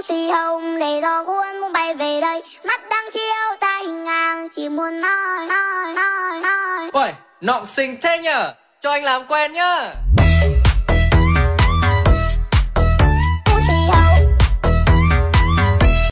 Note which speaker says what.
Speaker 1: xì hồng để gió cuốn muốn bay về đây, mắt đang chiếu ta hình ngang chỉ muốn nói.
Speaker 2: Uầy, nọng xinh thế nhở, cho anh làm quen nhá.